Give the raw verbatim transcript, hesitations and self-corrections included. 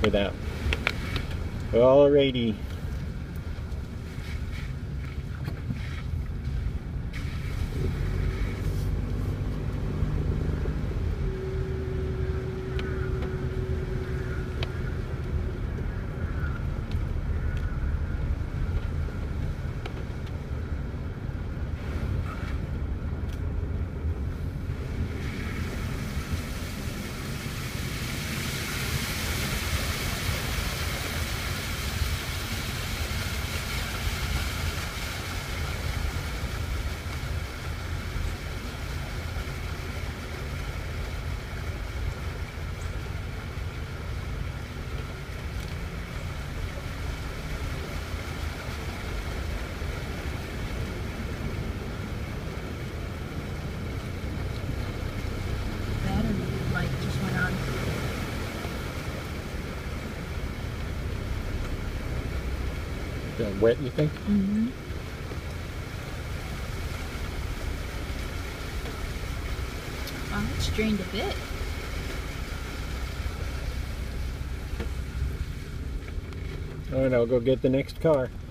for that. Alrighty. That wet, you think? Mm-hmm. Oh, it's drained a bit. Alright, I'll go get the next car.